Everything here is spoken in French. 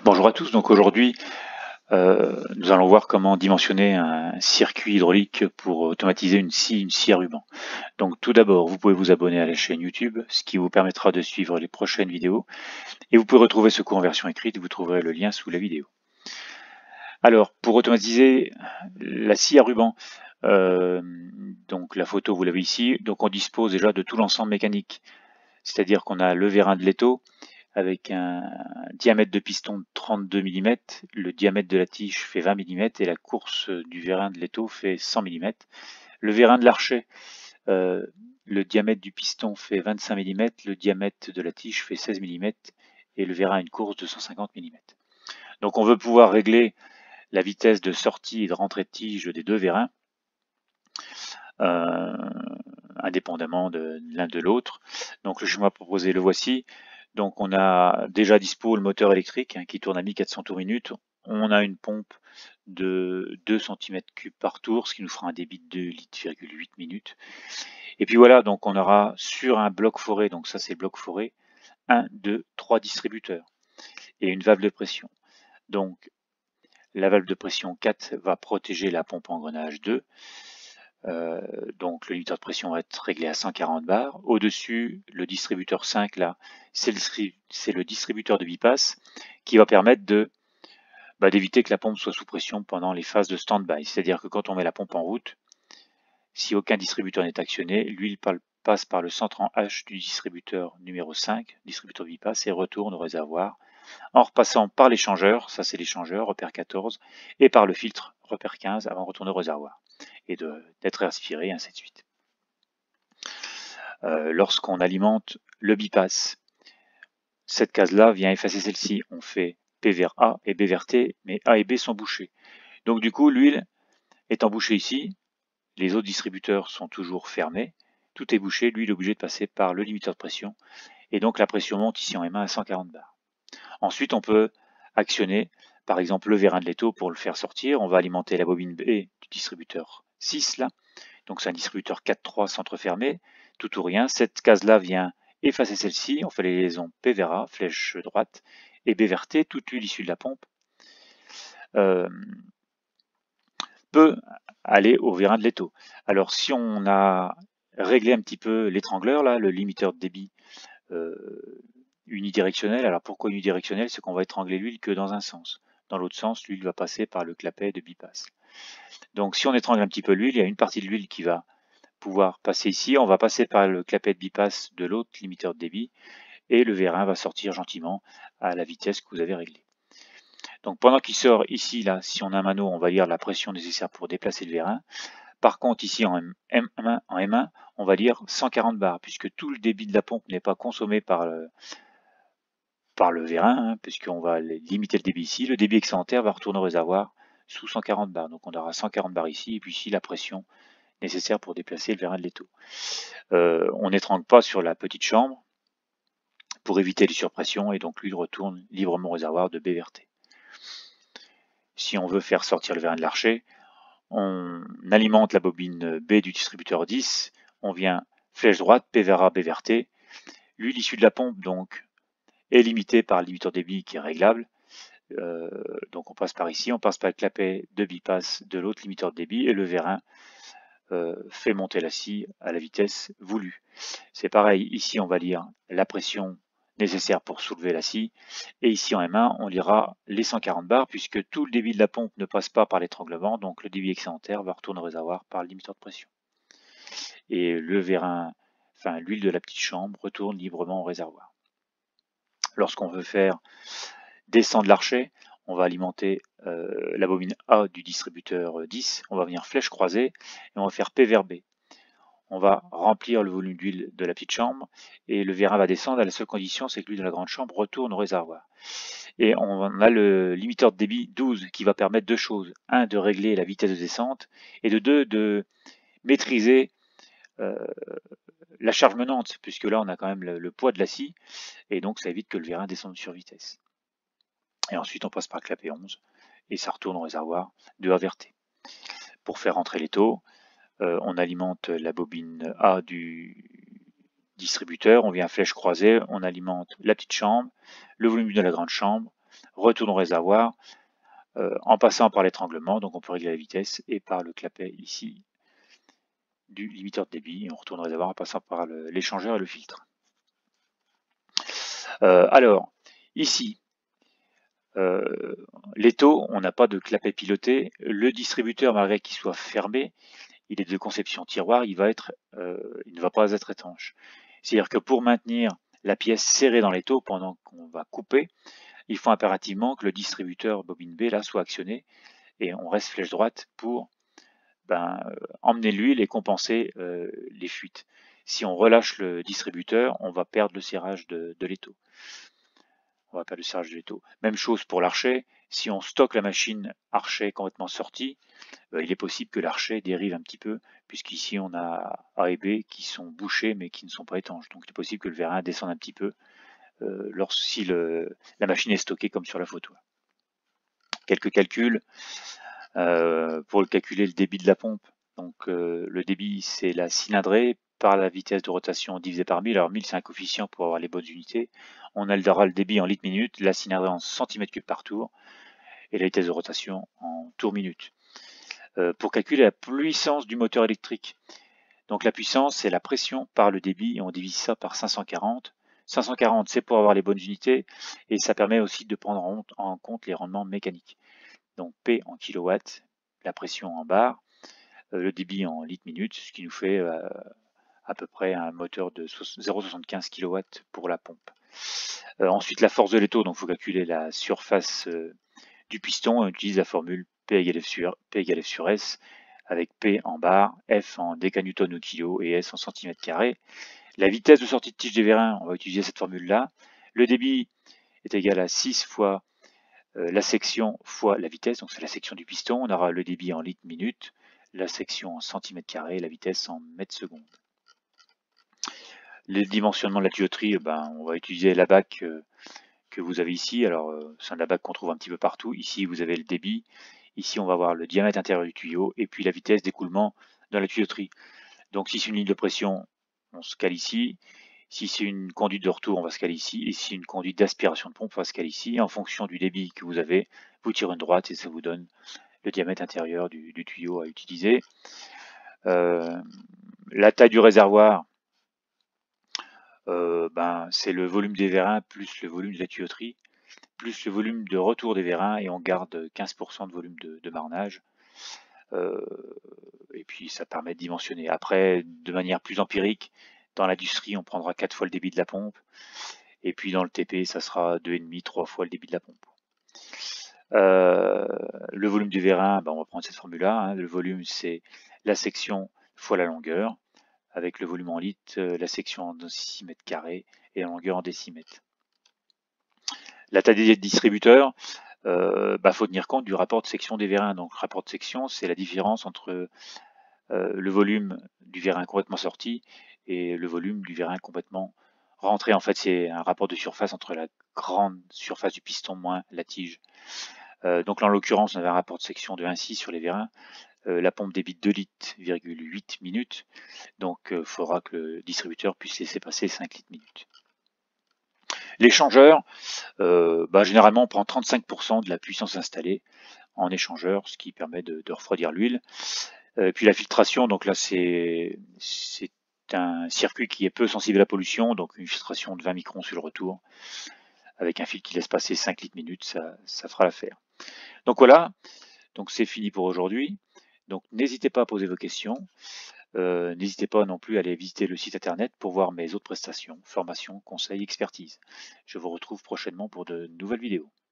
Bonjour à tous, donc aujourd'hui nous allons voir comment dimensionner un circuit hydraulique pour automatiser une scie à ruban. Donc tout d'abord, vous pouvez vous abonner à la chaîne YouTube, ce qui vous permettra de suivre les prochaines vidéos. Et vous pouvez retrouver ce cours en version écrite, vous trouverez le lien sous la vidéo. Alors, pour automatiser la scie à ruban, donc la photo vous l'avez ici, donc on dispose déjà de tout l'ensemble mécanique. C'est-à-dire qu'on a le vérin de l'étau, avec un diamètre de piston de 32 mm, le diamètre de la tige fait 20 mm et la course du vérin de l'étau fait 100 mm. Le vérin de l'archet, le diamètre du piston fait 25 mm, le diamètre de la tige fait 16 mm et le vérin a une course de 150 mm. Donc on veut pouvoir régler la vitesse de sortie et de rentrée de tige des deux vérins, indépendamment de l'un de l'autre. Donc le schéma proposé, le voici. Donc on a déjà dispo le moteur électrique qui tourne à 1400 tours minute. On a une pompe de 2 cm3 par tour, ce qui nous fera un débit de 2,8 litres minutes. Et puis voilà, donc on aura sur un bloc foré, donc ça c'est le bloc foré, 1, 2, 3 distributeurs et une valve de pression. Donc la valve de pression 4 va protéger la pompe engrenage 2. Donc le limiteur de pression va être réglé à 140 bars. Au-dessus, le distributeur 5, là, c'est le distributeur de bypass qui va permettre d'éviter que la pompe soit sous pression pendant les phases de stand-by. C'est-à-dire que quand on met la pompe en route, si aucun distributeur n'est actionné, l'huile passe par le centre en H du distributeur numéro 5, distributeur de bypass, et retourne au réservoir en repassant par l'échangeur, ça c'est l'échangeur, repère 14, et par le filtre, repère 15, avant de retourner au réservoir et d'être aspiré, ainsi de suite. Lorsqu'on alimente le bypass, cette case-là vient effacer celle-ci. On fait P vers A et B vers T, mais A et B sont bouchés. Donc du coup, l'huile étant bouchée ici, les autres distributeurs sont toujours fermés, tout est bouché, l'huile est obligée de passer par le limiteur de pression, et donc la pression monte ici en M1 à 140 bars. Ensuite, on peut actionner, par exemple, le vérin de l'étau pour le faire sortir. On va alimenter la bobine B du distributeur 6, là. Donc c'est un distributeur 4.3 centre fermé, tout ou rien. Cette case-là vient effacer celle-ci. On fait les liaisons P vers A, flèche droite, et B vers T, toute l'huile issue de la pompe peut aller au vérin de l'étau. Alors si on a réglé un petit peu l'étrangleur, là, le limiteur de débit unidirectionnel. Alors pourquoi unidirectionnel? C'est qu'on va étrangler l'huile que dans un sens. Dans l'autre sens, l'huile va passer par le clapet de bypass. Donc si on étrangle un petit peu l'huile, il y a une partie de l'huile qui va pouvoir passer ici. On va passer par le clapet de bypass de l'autre limiteur de débit et le vérin va sortir gentiment à la vitesse que vous avez réglée. Donc pendant qu'il sort ici, là, si on a un mano, on va lire la pression nécessaire pour déplacer le vérin. Par contre, ici en M1, on va lire 140 bars, puisque tout le débit de la pompe n'est pas consommé par le vérin, puisqu'on va limiter le débit ici. Le débit excédentaire va retourner au réservoir sous 140 bars. Donc on aura 140 bars ici, et puis ici la pression nécessaire pour déplacer le vérin de l'étau. On n'étrangle pas sur la petite chambre pour éviter les surpressions, et donc l'huile retourne librement au réservoir de B vers T. Si on veut faire sortir le vérin de l'archet, on alimente la bobine B du distributeur 10, on vient flèche droite, P vers A, B vers T. L'huile issue de la pompe, donc, est limitée par le limiteur débit qui est réglable. Donc on passe par ici, on passe par le clapet de bypass de l'autre limiteur de débit et le vérin fait monter la scie à la vitesse voulue. C'est pareil, ici on va lire la pression nécessaire pour soulever la scie et ici en M1 on lira les 140 bars puisque tout le débit de la pompe ne passe pas par l'étranglement, donc le débit excédentaire va retourner au réservoir par le limiteur de pression. Et le vérin, enfin l'huile de la petite chambre retourne librement au réservoir. Lorsqu'on veut faire descendre l'archet, on va alimenter la bobine A du distributeur 10, on va venir flèche croisée et on va faire P vers B. On va remplir le volume d'huile de la petite chambre et le vérin va descendre à la seule condition, c'est que l'huile de la grande chambre retourne au réservoir. Et on a le limiteur de débit 12 qui va permettre deux choses. Un, de régler la vitesse de descente et de deux, de maîtriser la charge menante, puisque là on a quand même le poids de la scie et donc ça évite que le vérin descende sur vitesse. Et ensuite on passe par le clapet 11 et ça retourne au réservoir de A vers T. Pour faire rentrer les taux, on alimente la bobine A du distributeur, on vient flèche croisée, on alimente la petite chambre, le volume de la grande chambre, retourne au réservoir en passant par l'étranglement, donc on peut régler la vitesse, et par le clapet ici du limiteur de débit, on retourne au réservoir en passant par l'échangeur et le filtre. Alors, ici, l'étau, on n'a pas de clapet piloté. Le distributeur, malgré qu'il soit fermé, il est de conception tiroir, il ne va pas être étanche. C'est-à-dire que pour maintenir la pièce serrée dans l'étau pendant qu'on va couper, il faut impérativement que le distributeur bobine B là soit actionné et on reste flèche droite pour emmener l'huile et compenser les fuites. Si on relâche le distributeur, on va perdre le serrage de l'étau. On va perdre le serrage de l'étau. Même chose pour l'archet. Si on stocke la machine archet complètement sortie, il est possible que l'archet dérive un petit peu, puisqu'ici on a A et B qui sont bouchés mais qui ne sont pas étanches. Donc il est possible que le vérin descende un petit peu si la machine est stockée comme sur la photo. Quelques calculs pour calculer le débit de la pompe. Donc le débit, c'est la cylindrée par la vitesse de rotation divisée par 1000. Alors 1000, c'est un coefficient pour avoir les bonnes unités. On a le débit en litres minutes, la cylindrée en centimètres cubes par tour et la vitesse de rotation en tours minutes. Pour calculer la puissance du moteur électrique. Donc la puissance, c'est la pression par le débit et on divise ça par 540. 540, c'est pour avoir les bonnes unités et ça permet aussi de prendre en compte les rendements mécaniques. Donc P en kilowatts, la pression en bar, le débit en litres minutes, ce qui nous fait à peu près un moteur de 0,75 kW pour la pompe. Ensuite, la force de l'étau, donc il faut calculer la surface du piston. On utilise la formule P égale F sur S, avec P en bar, F en décanewtons au kilo et S en centimètres carrés. La vitesse de sortie de tige des vérins, on va utiliser cette formule-là. Le débit est égal à 6 fois la section fois la vitesse, donc c'est la section du piston. On aura le débit en litres minutes, la section en centimètres carrés, la vitesse en mètres secondes. Le dimensionnement de la tuyauterie, on va utiliser la bac que vous avez ici. Alors, c'est la bac qu'on trouve un petit peu partout. Ici, vous avez le débit. Ici, on va voir le diamètre intérieur du tuyau et puis la vitesse d'écoulement dans la tuyauterie. Donc, si c'est une ligne de pression, on se cale ici. Si c'est une conduite de retour, on va se caler ici. Et si c'est une conduite d'aspiration de pompe, on va se caler ici. Et en fonction du débit que vous avez, vous tirez une droite et ça vous donne le diamètre intérieur du tuyau à utiliser. La taille du réservoir, c'est le volume des vérins plus le volume de la tuyauterie, plus le volume de retour des vérins, et on garde 15% de volume de marnage. Et puis ça permet de dimensionner. Après, de manière plus empirique, dans l'industrie, on prendra 4 fois le débit de la pompe. Et puis dans le TP, ça sera 2,5, 3 fois le débit de la pompe. Le volume du vérin, on va prendre cette formule-là. Le volume, c'est la section fois la longueur, avec le volume en litres, la section en centimètres carrés et la longueur en décimètres. La taille des distributeurs, faut tenir compte du rapport de section des vérins. Donc, le rapport de section, c'est la différence entre le volume du vérin complètement sorti et le volume du vérin complètement rentré. En fait, c'est un rapport de surface entre la grande surface du piston moins la tige. Donc là, en l'occurrence, on avait un rapport de section de 1,6 sur les vérins. La pompe débite 2,8 litres minutes. Donc, il faudra que le distributeur puisse laisser passer 5 litres minutes. L'échangeur, généralement, on prend 35% de la puissance installée en échangeur, ce qui permet de refroidir l'huile. Puis la filtration, donc là, c'est un circuit qui est peu sensible à la pollution, donc une filtration de 20 microns sur le retour, avec un fil qui laisse passer 5 litres minutes, ça fera l'affaire. Donc voilà, donc c'est fini pour aujourd'hui. Donc n'hésitez pas à poser vos questions. N'hésitez pas non plus à aller visiter le site internet pour voir mes autres prestations, formations, conseils, expertise. Je vous retrouve prochainement pour de nouvelles vidéos.